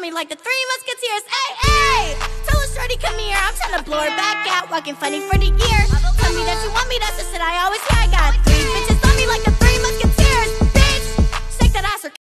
me like the Three Musketeers. Hey, hey, tell her shorty come here, I'm trying to blow her back out. Walking funny for the year. Tell me that you want me, that's the shit I always hear. I got 3